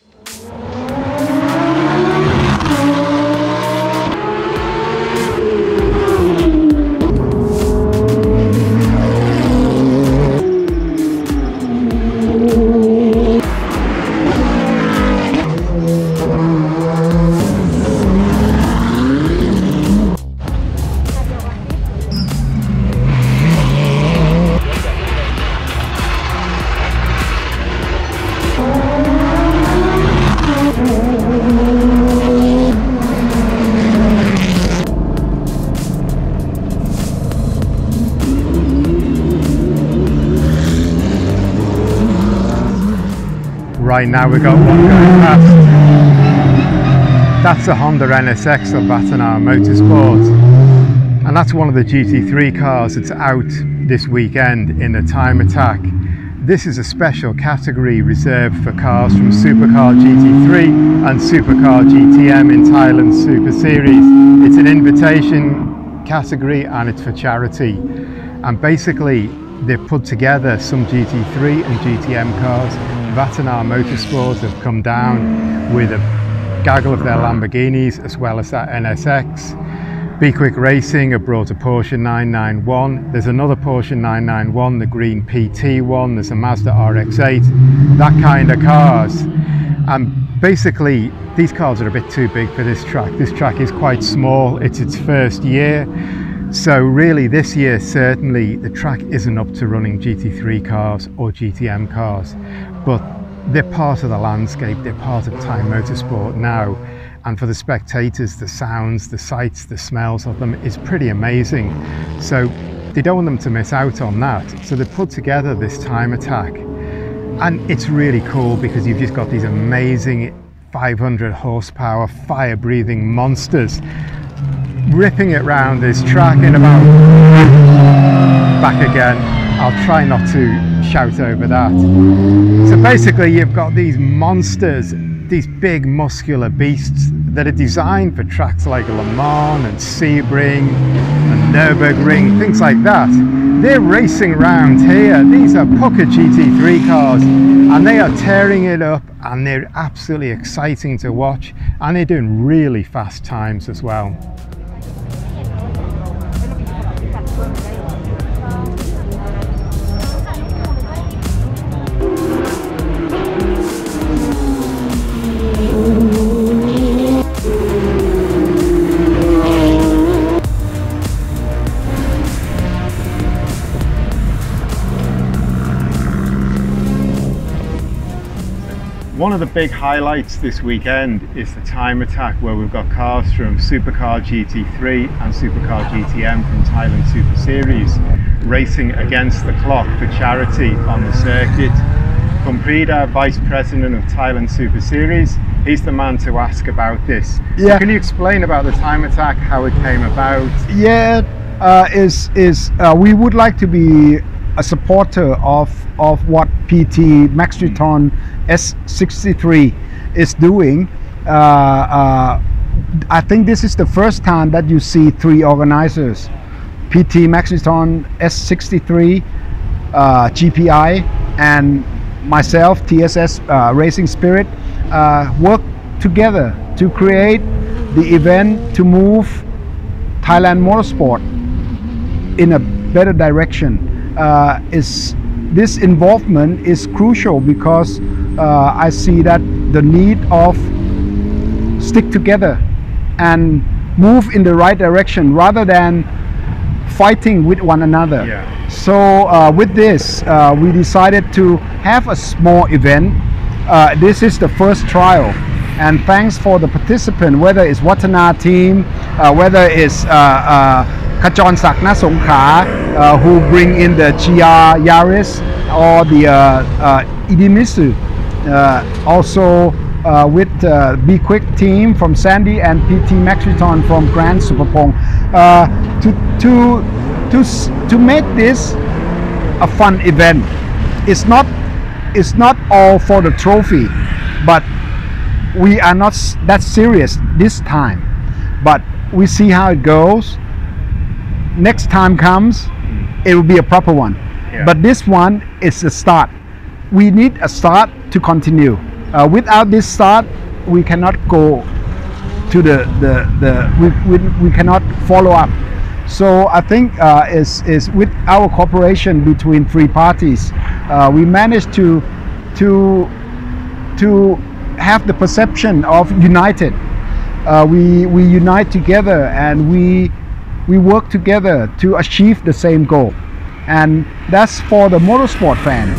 Right now we've got one going past. That's a Honda NSX of Vattana Motorsport, and that's one of the GT3 cars that's out this weekend in the Time Attack. This is a special category reserved for cars from Supercar GT3 and Supercar GTM in Thailand Super Series. It's an invitation category and it's for charity, and basically they've put together some GT3 and GTM cars. Vattana Motorsport have come down with a gaggle of their Lamborghinis as well as that NSX. B-Quik Racing have brought a Porsche 991. There's another Porsche 991, the green PT one. There's a Mazda RX-8, that kind of cars. And basically these cars are a bit too big for this track. This track is quite small. It's its first year. So really this year, certainly the track isn't up to running GT3 cars or GTM cars, but they're part of the landscape, they're part of Thai Motorsport now. And for the spectators, the sounds, the sights, the smells of them is pretty amazing. So they don't want them to miss out on that. So they put together this Time Attack. And it's really cool because you've just got these amazing 500 horsepower fire-breathing monsters ripping it round this track in about... Back again. I'll try not to shout over that. So basically you've got these monsters, these big muscular beasts that are designed for tracks like Le Mans and Sebring and Nürburgring, things like that. They're racing around here. These are Pucker GT3 cars and they are tearing it up and they're absolutely exciting to watch, and they're doing really fast times as well. One of the big highlights this weekend is the Time Attack, where we've got cars from Supercar GT3 and Supercar GTM from Thailand Super Series racing against the clock for charity on the circuit. Kumprida, Vice President of Thailand Super Series, he's the man to ask about this. Yeah. So can you explain about the Time Attack, how it came about? Yeah, we would like to be a supporter of what PT Maxintron S63 is doing. I think this is the first time that you see three organizers, PT Maxintron S63, GPI, and myself, TSS Racing Spirit, work together to create the event to move Thailand Motorsport in a better direction. This involvement is crucial because I see that the need of stick together and move in the right direction rather than fighting with one another. Yeah. So with this, we decided to have a small event. This is the first trial, and thanks for the participant, whether it's Vattana team, whether it's Kachon Sakna Songkha, who bring in the GR Yaris, or the Idemitsu, also with B-Quik team from Sandy and PT Maxintron from Grand Superpong, to make this a fun event. It's not all for the trophy, but we are not that serious this time. But we see how it goes. Next time comes, it will be a proper one. Yeah. But this one is a start. We need a start to continue. Without this start, we cannot go to we cannot follow up. So I think is with our cooperation between three parties, we managed to have the perception of united. We unite together and we work together to achieve the same goal, and that's for the motorsport fans.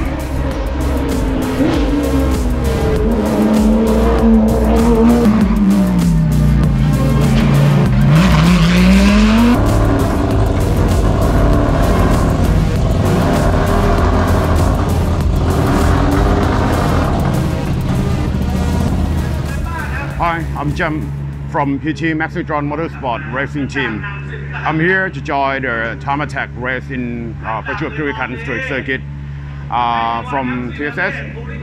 Hi, I'm Jim from PT Maxintron Motorsport Racing Team. I'm here to join the Time Attack race in Prachuap Khiri Khan Street Circuit from TSS.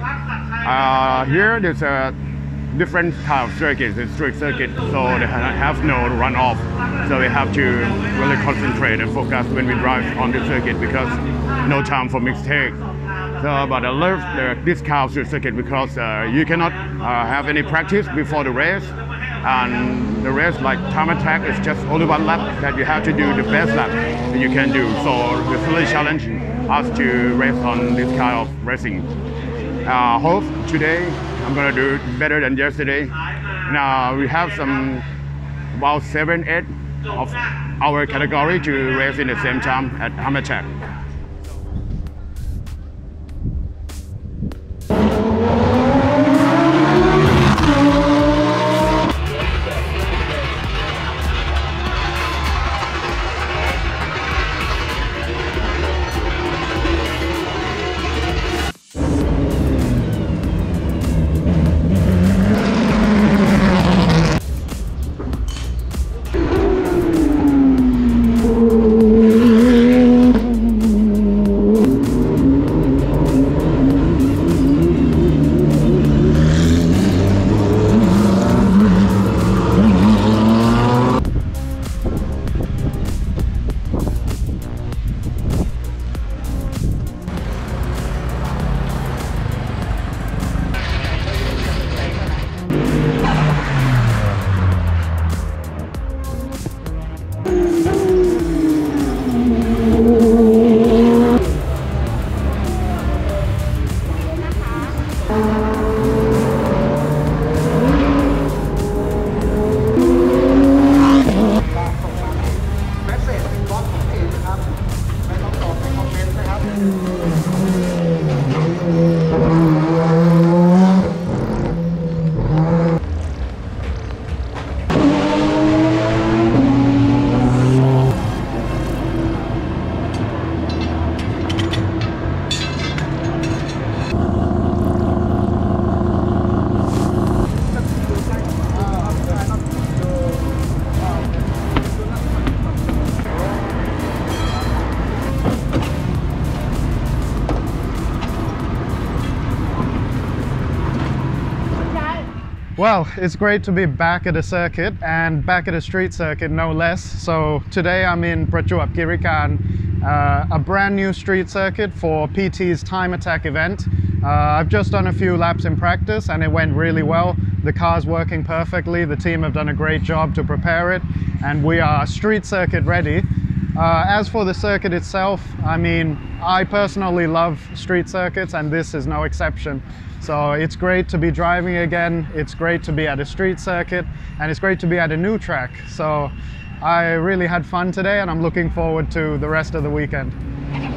Here there's a different kind of circuit, the street circuit, so they have no runoff. So we have to really concentrate and focus when we drive on the circuit because no time for mistakes. So, but I love this kind of street circuit because you cannot have any practice before the race, and the race like Time Attack is just only one lap that you have to do the best lap that you can do. So it's really challenging us to race on this kind of racing. Hope today I'm gonna do better than yesterday. Now we have about 7-8 of our category to race in the same time at Time Attack. Well, it's great to be back at the circuit and back at the street circuit, no less. So today I'm in Prachuap Khiri Khan, a brand new street circuit for PT's Time Attack event. I've just done a few laps in practice and it went really well. The car's working perfectly. The team have done a great job to prepare it and we are street circuit ready. As for the circuit itself, I mean, I personally love street circuits and this is no exception. So it's great to be driving again, it's great to be at a street circuit, and it's great to be at a new track. So I really had fun today and I'm looking forward to the rest of the weekend.